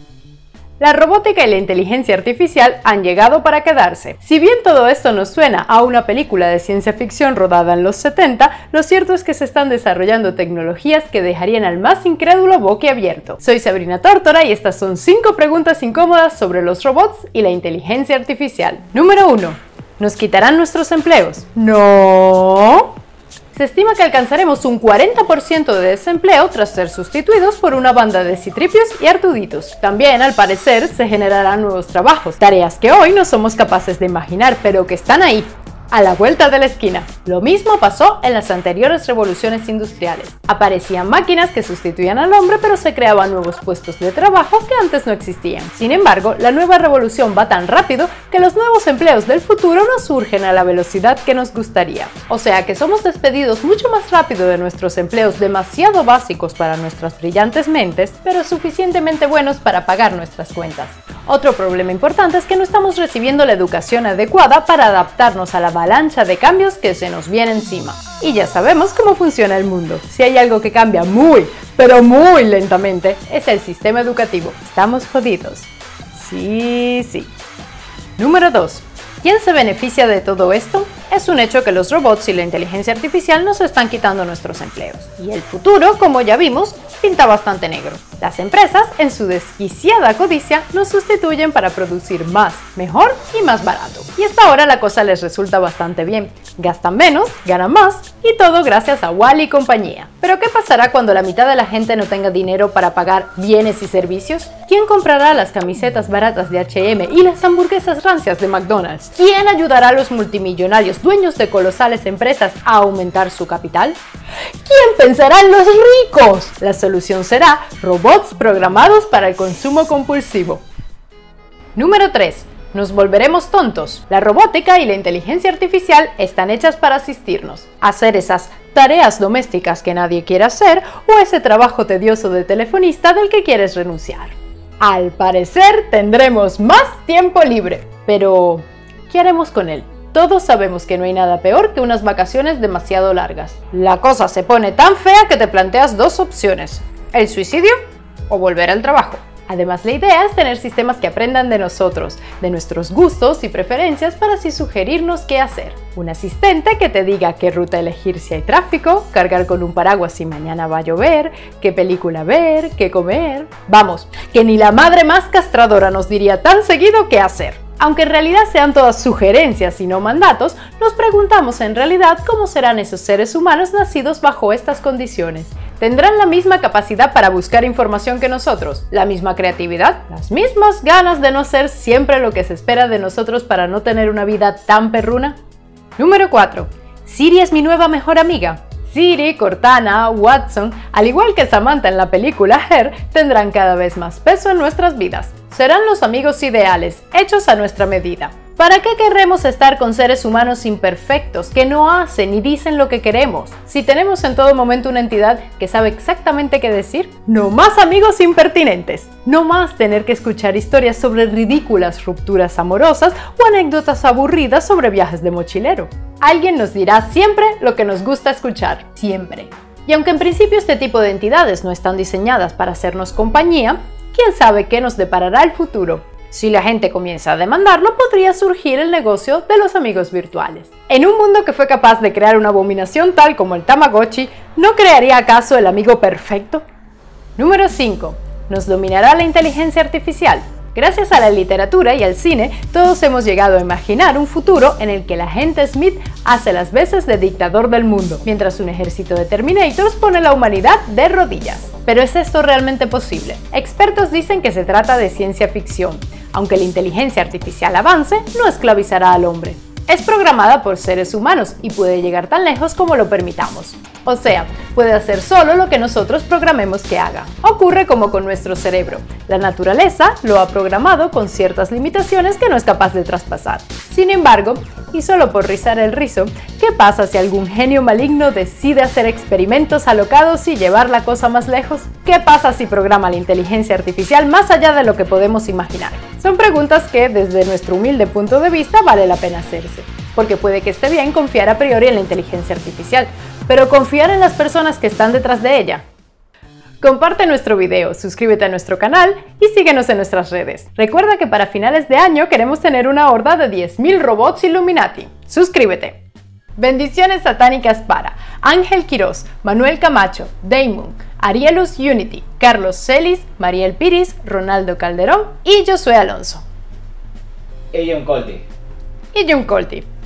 La robótica y la inteligencia artificial han llegado para quedarse. Si bien todo esto nos suena a una película de ciencia ficción rodada en los 70, lo cierto es que se están desarrollando tecnologías que dejarían al más incrédulo boquiabierto. Soy Sabrina Tórtora y estas son 5 preguntas incómodas sobre los robots y la inteligencia artificial. Número 1. ¿Nos quitarán nuestros empleos? No. Se estima que alcanzaremos un 40% de desempleo tras ser sustituidos por una banda de citripios y artuditos. También, al parecer, se generarán nuevos trabajos, tareas que hoy no somos capaces de imaginar, pero que están ahí, a la vuelta de la esquina. Lo mismo pasó en las anteriores revoluciones industriales. Aparecían máquinas que sustituían al hombre, pero se creaban nuevos puestos de trabajo que antes no existían. Sin embargo, la nueva revolución va tan rápido que los nuevos empleos del futuro no surgen a la velocidad que nos gustaría. O sea que somos despedidos mucho más rápido de nuestros empleos demasiado básicos para nuestras brillantes mentes, pero suficientemente buenos para pagar nuestras cuentas. Otro problema importante es que no estamos recibiendo la educación adecuada para adaptarnos a la avalancha de cambios que se nos viene encima. Y ya sabemos cómo funciona el mundo. Si hay algo que cambia muy, pero muy lentamente, es el sistema educativo. Estamos jodidos. Sí. Número 2. ¿Quién se beneficia de todo esto? Es un hecho que los robots y la inteligencia artificial nos están quitando nuestros empleos. Y el futuro, como ya vimos, pinta bastante negro. Las empresas, en su desquiciada codicia, nos sustituyen para producir más, mejor y más barato. Y hasta ahora la cosa les resulta bastante bien. Gastan menos, ganan más, y todo gracias a Wall-E y compañía. Pero ¿qué pasará cuando la mitad de la gente no tenga dinero para pagar bienes y servicios? ¿Quién comprará las camisetas baratas de H&M y las hamburguesas rancias de McDonald's? ¿Quién ayudará a los multimillonarios dueños de colosales empresas a aumentar su capital? ¿Quién pensará en los ricos? La solución será robots programados para el consumo compulsivo. Número 3. ¿Nos volveremos tontos? La robótica y la inteligencia artificial están hechas para asistirnos, a hacer esas tareas domésticas que nadie quiere hacer o ese trabajo tedioso de telefonista del que quieres renunciar. Al parecer tendremos más tiempo libre, pero ¿qué haremos con él? Todos sabemos que no hay nada peor que unas vacaciones demasiado largas. La cosa se pone tan fea que te planteas 2 opciones: el suicidio o volver al trabajo. Además, la idea es tener sistemas que aprendan de nosotros, de nuestros gustos y preferencias para así sugerirnos qué hacer. Un asistente que te diga qué ruta elegir si hay tráfico, cargar con un paraguas si mañana va a llover, qué película ver, qué comer. Vamos, que ni la madre más castradora nos diría tan seguido qué hacer. Aunque en realidad sean todas sugerencias y no mandatos, nos preguntamos en realidad cómo serán esos seres humanos nacidos bajo estas condiciones. ¿Tendrán la misma capacidad para buscar información que nosotros? ¿La misma creatividad? ¿Las mismas ganas de no hacer siempre lo que se espera de nosotros para no tener una vida tan perruna? Número 4. ¿Siri es mi nueva mejor amiga? Siri, Cortana, Watson, al igual que Samantha en la película Her, tendrán cada vez más peso en nuestras vidas. Serán los amigos ideales, hechos a nuestra medida. ¿Para qué querremos estar con seres humanos imperfectos que no hacen ni dicen lo que queremos? Si tenemos en todo momento una entidad que sabe exactamente qué decir, no más amigos impertinentes, no más tener que escuchar historias sobre ridículas rupturas amorosas o anécdotas aburridas sobre viajes de mochilero. Alguien nos dirá siempre lo que nos gusta escuchar, siempre. Y aunque en principio este tipo de entidades no están diseñadas para hacernos compañía, ¿quién sabe qué nos deparará el futuro? Si la gente comienza a demandarlo, podría surgir el negocio de los amigos virtuales. En un mundo que fue capaz de crear una abominación tal como el Tamagotchi, ¿no crearía acaso el amigo perfecto? Número 5. ¿Nos dominará la inteligencia artificial? Gracias a la literatura y al cine, todos hemos llegado a imaginar un futuro en el que el agente Smith hace las veces de dictador del mundo, mientras un ejército de Terminators pone a la humanidad de rodillas. ¿Pero es esto realmente posible? Expertos dicen que se trata de ciencia ficción. Aunque la inteligencia artificial avance, no esclavizará al hombre. Es programada por seres humanos y puede llegar tan lejos como lo permitamos. O sea, puede hacer solo lo que nosotros programemos que haga. Ocurre como con nuestro cerebro. La naturaleza lo ha programado con ciertas limitaciones que no es capaz de traspasar. Sin embargo, y solo por rizar el rizo, ¿qué pasa si algún genio maligno decide hacer experimentos alocados y llevar la cosa más lejos? ¿Qué pasa si programa la inteligencia artificial más allá de lo que podemos imaginar? Son preguntas que, desde nuestro humilde punto de vista, vale la pena hacerse. Porque puede que esté bien confiar a priori en la inteligencia artificial, pero confiar en las personas que están detrás de ella. Comparte nuestro video, suscríbete a nuestro canal y síguenos en nuestras redes. Recuerda que para finales de año queremos tener una horda de 10.000 robots Illuminati. Suscríbete. Bendiciones satánicas para Ángel Quiroz, Manuel Camacho, Damon, Arielus Unity, Carlos Celis, Mariel Piris, Ronaldo Calderón y Josué Alonso. Y John Colty. Y Jun Colty.